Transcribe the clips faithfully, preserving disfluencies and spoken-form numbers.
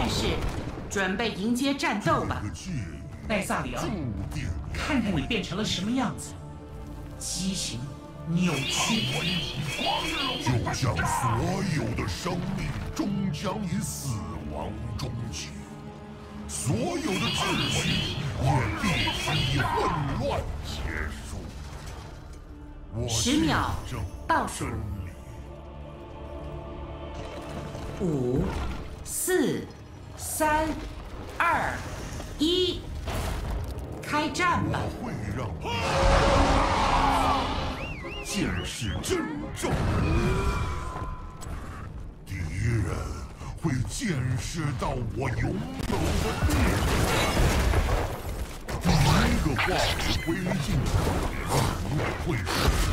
战士，准备迎接战斗吧。 奈萨里奥，看看你变成了什么样子，畸形、扭曲， 就像所有的生命终将以死亡终结，所有的秩序也必须以混乱结束。我十秒倒数，五、四、三、二、一，开战吧！ 我会让你见识真正，敌人会见识到我拥有的力量。第一个化为灰烬的可能会是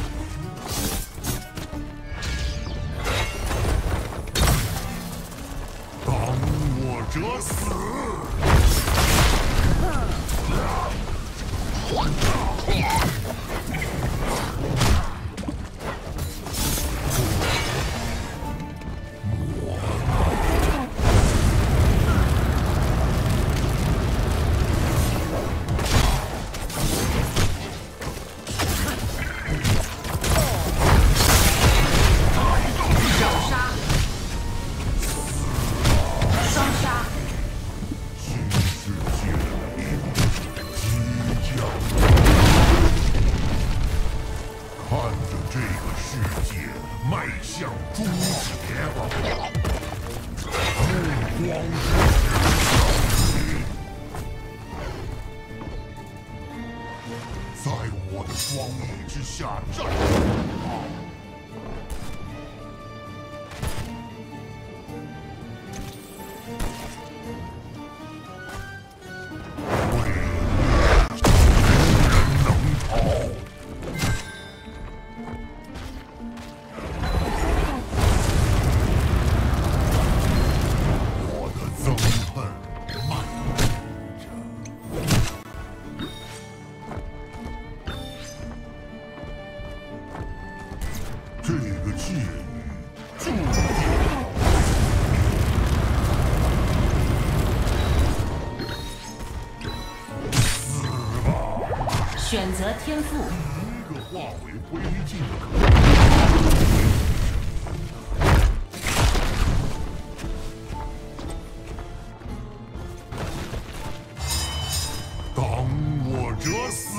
当我者死。在我的双翼之下战斗。这个界域注定死吧！ 选择天赋。 一个化为灰烬的可能。当我者死。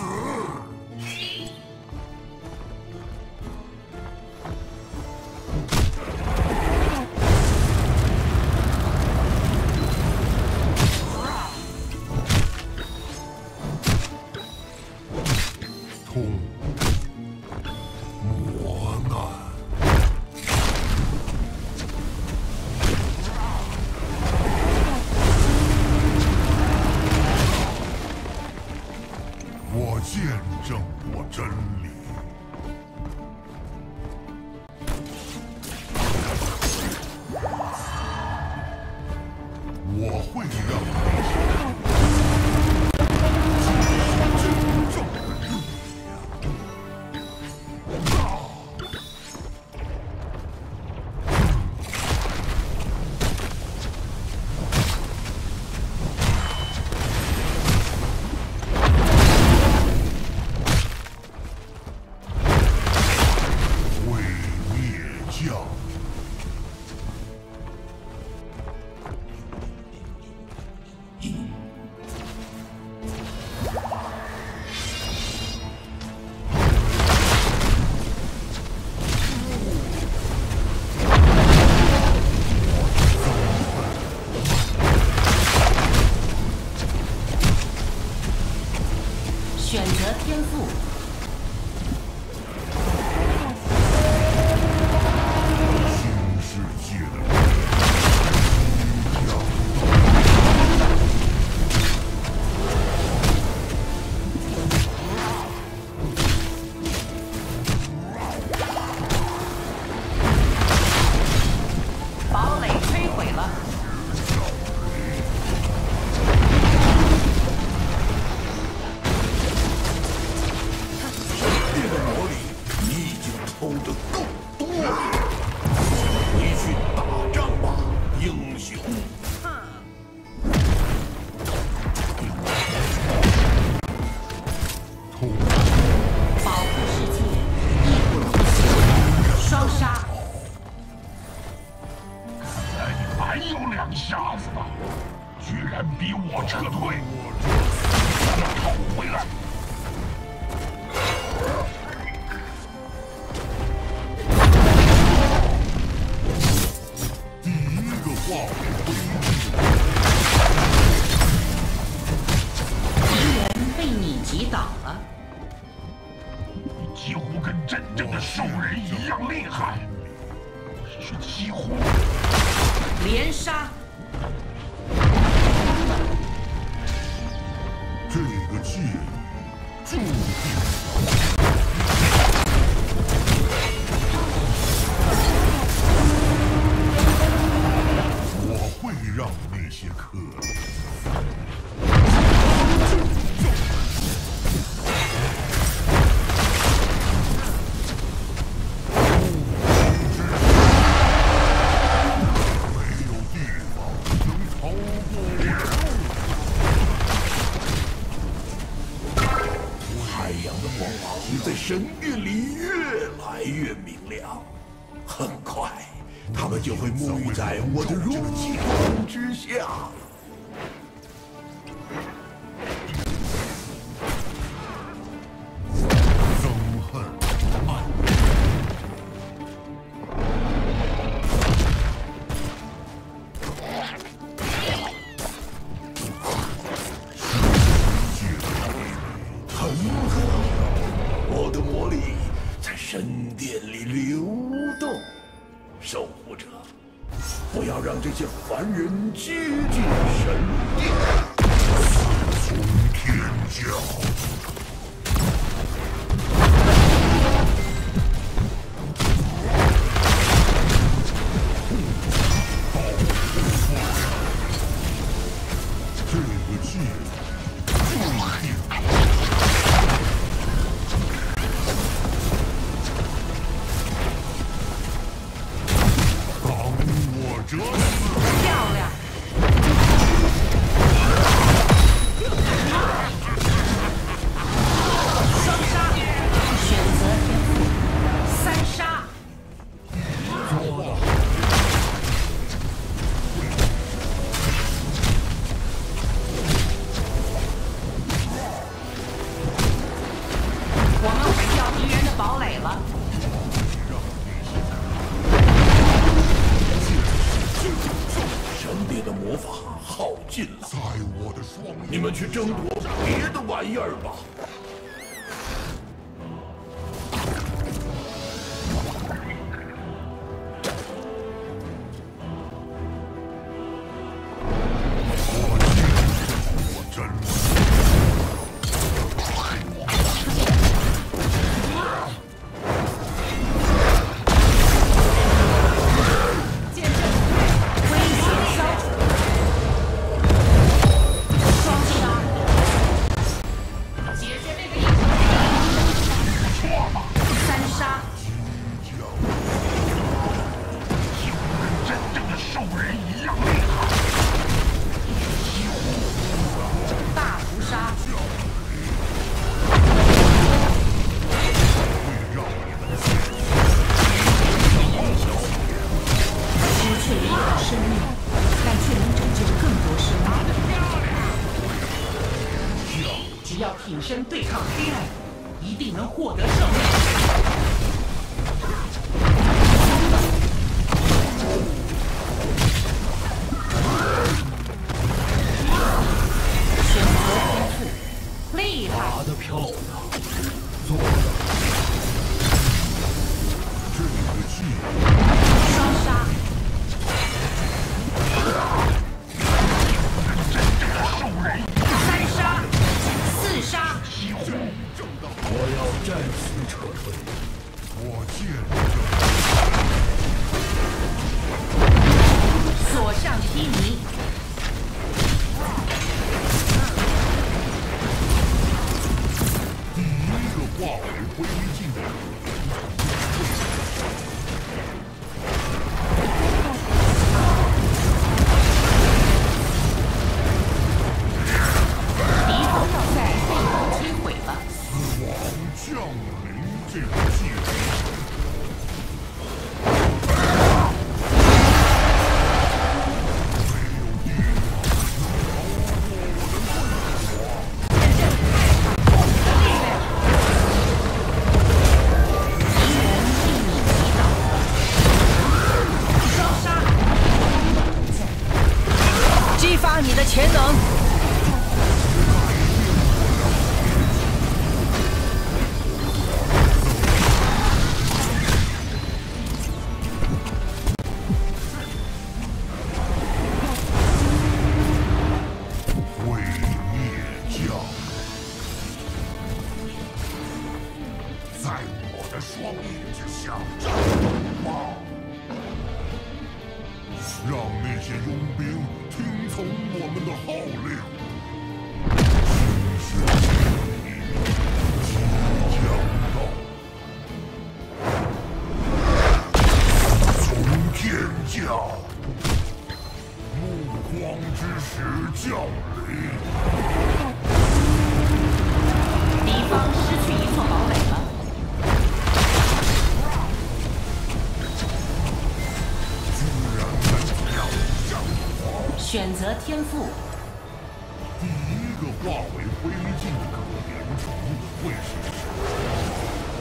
磨难，我见证过真理。我会让你。 选择天赋。 新世界的堡垒摧毁了。 偷的够多了，回去打仗吧，英雄！ 痛。 保护世界，义不容辞。双杀。 看来你还有两下子呢，居然逼我撤退，让他逃回来。第一个化为灰烬。 敌人被你击倒了。 你几乎跟真正的兽人一样厉害，是几乎。 连杀。 这个界域注定。我会让那些克里。 神殿里越来越明亮，很快，他们就会沐浴在我的荣光之下。 憎恨，爱。 很好。我的魔力在神殿里流动，守护者，不要让这些凡人接近神殿。 从天降。这个界注定。折死！ 漂亮！双杀，选择天赋，三杀。 做到。 我们毁掉敌人的堡垒了。 神殿的魔法耗尽了， 在我的双眼， 你们去争夺别的玩意儿吧。 我见证我真实。 只要挺身对抗黑暗，一定能获得胜利。 选择天赋，厉害！ 打得漂亮， 做到。这个计双杀。三杀，四杀。 我要暂时撤退。 我见证。 所向披靡。 第一个化为灰烬的人。 敌方要塞被我摧毁了。 这种技能。 激发你的潜能。 双眼之下战吧！让那些佣兵听从我们的号令。新鲜的一即将到，从天降，暮光之时降临。 敌方失去一座堡垒了。 选择天赋。 第一个化为灰烬的可怜虫会是谁？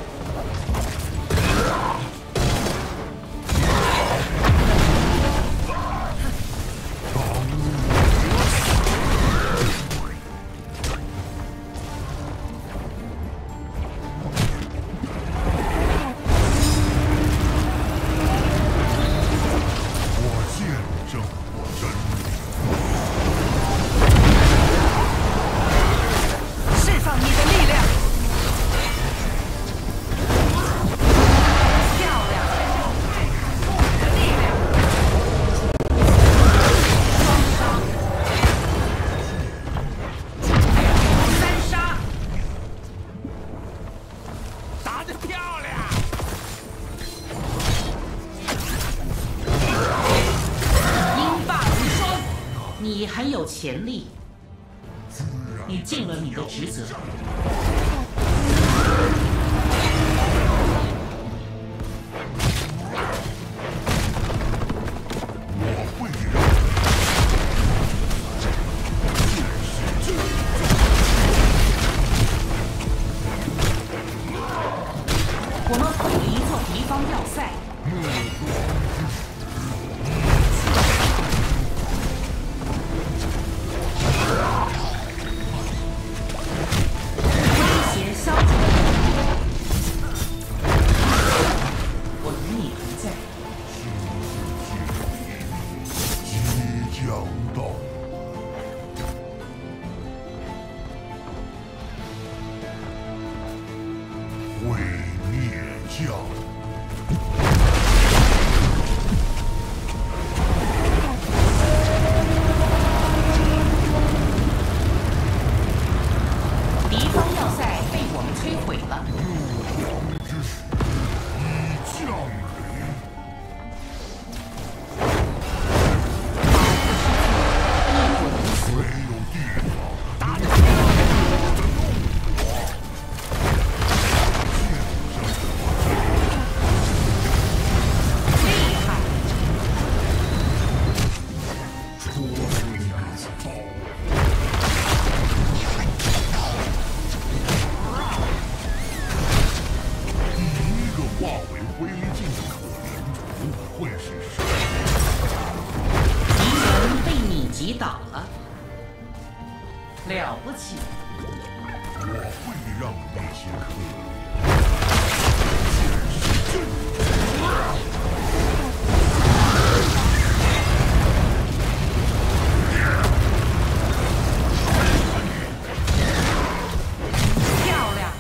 我见证过真理。 释放你的力量！ 漂亮！你的力量！双杀！三杀！ 打得漂亮！ 鹰霸无双，你很有潜力。 你尽了你的职责。 我会让我们毁了一座敌方要塞。 毁灭将。 敌方要塞被我们摧毁了。 暮光之时已降临。没有地方。 化为灰烬的可怜虫会是谁？ 敌人被你击倒了，了不起！ 我会让那些可怜见识真漂亮！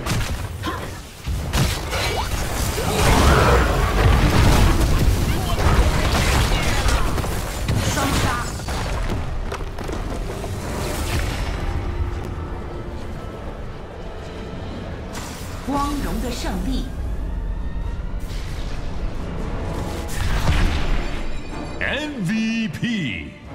双杀！光荣的胜利 M V P。